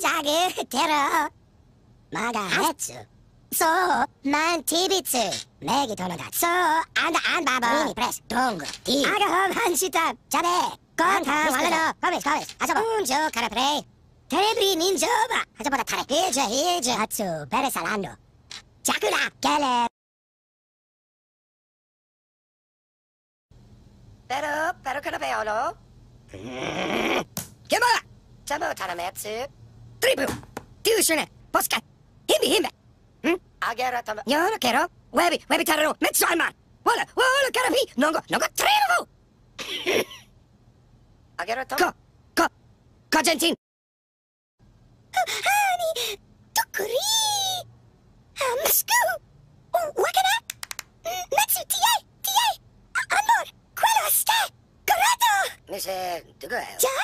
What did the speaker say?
자기 테러 마가했지 소 만티비츠 매기 도너다 소 안 바보 미니 프레스 동구 디 아가 한시탑 자베 건강 완료로 커미스 아저버 운조 카라프레이 테레브리 민조바 아저보다 타레 일제 하츠 베레살란도 자꾸라 갤레 pero che lo vedo che mola ciamo tarametsu tribu tiushune posca himbe agera tama yoro kero webi tararo metsu alman wala karabi nongo tribu agera tama kojentin hani tukuri masku wakana metsu tie amor quello sta corretto mi se tu che